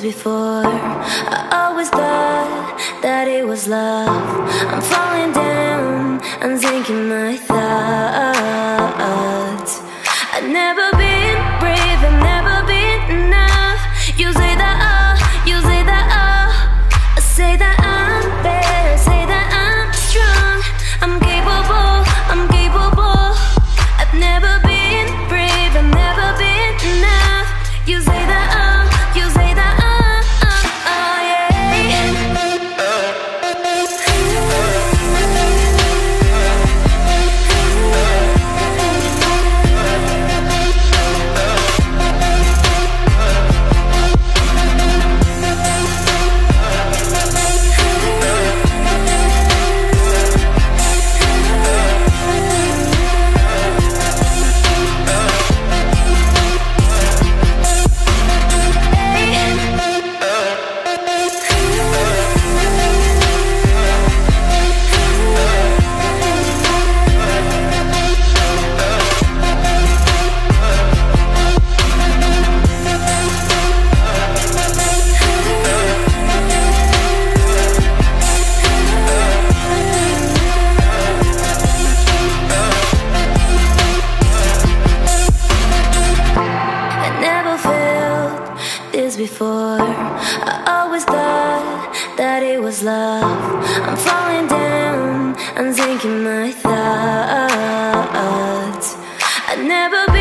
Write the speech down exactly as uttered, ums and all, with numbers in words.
before. I always thought that it was love. I'm falling down, I'm thinking my thoughts. I've never been brave, I've never been enough. You say that oh, you say that oh. I say that I'm better, say that I'm strong. I'm capable, I'm capable. I've never been brave, I've never been enough. You say that oh, you say that oh, oh, oh yeah. Before, I always thought that it was love. I'm falling down, I'm thinking my thoughts. I've never been